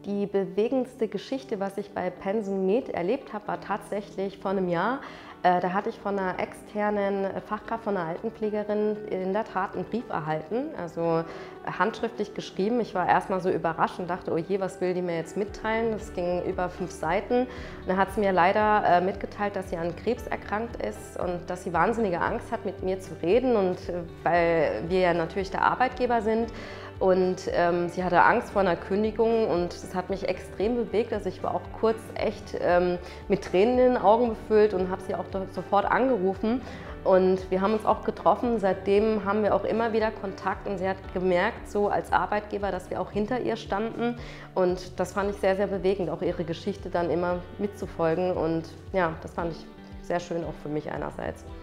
Die bewegendste Geschichte, was ich bei Pension-Med erlebt habe, war tatsächlich vor einem Jahr. Da hatte ich von einer externen Fachkraft, von einer Altenpflegerin in der Tat einen Brief erhalten, also handschriftlich geschrieben. Ich war erstmal so überrascht und dachte, oh je, was will die mir jetzt mitteilen? Das ging über 5 Seiten. Und dann hat sie mir leider mitgeteilt, dass sie an Krebs erkrankt ist und dass sie wahnsinnige Angst hat, mit mir zu reden. Und weil wir ja natürlich der Arbeitgeber sind, und sie hatte Angst vor einer Kündigung und das hat mich extrem bewegt. Also ich war auch kurz echt mit Tränen in den Augen befüllt und habe sie auch sofort angerufen. Und wir haben uns auch getroffen. Seitdem haben wir auch immer wieder Kontakt und sie hat gemerkt, so als Arbeitgeber, dass wir auch hinter ihr standen. Und das fand ich sehr, sehr bewegend, auch ihre Geschichte dann immer mitzufolgen. Und ja, das fand ich sehr schön auch für mich einerseits.